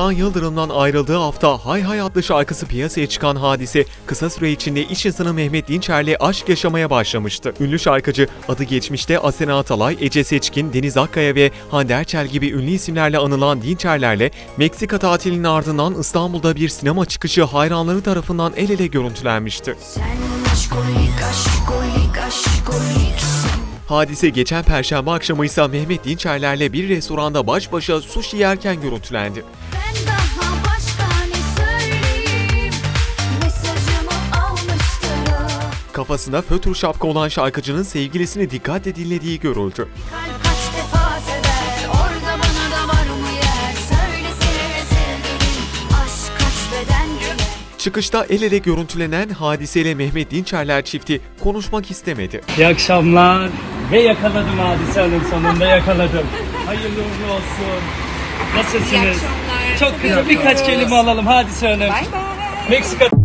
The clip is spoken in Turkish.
Nihan Yıldırım'dan ayrıldığı hafta Hay Hay adlı şarkısı piyasaya çıkan Hadise, kısa süre içinde iş insanı Mehmet Dinçer'le aşk yaşamaya başlamıştı. Ünlü şarkıcı, adı geçmişte Asena Atalay, Ece Seçkin, Deniz Akkaya ve Hande Erçel gibi ünlü isimlerle anılan Dinçerler'le Meksika tatilinin ardından İstanbul'da bir sinema çıkışı hayranları tarafından el ele görüntülenmişti. Hadise geçen Perşembe akşamı ise Mehmet Dinçerler'le bir restoranda baş başa sushi yerken görüntülendi. Kafasına fötr şapka olan şarkıcının sevgilisini dikkatle dinlediği görüldü. Çıkışta el ele görüntülenen Hadise ile Mehmet Dinçerler çifti konuşmak istemedi. İyi akşamlar ve yakaladım Hadise Hanım, sonunda yakaladım. Hayırlı uğurlu olsun. Nasılsınız? İyi akşamlar. Çok güzel, birkaç kelime alalım Hadise Hanım. Bye bye. Meksika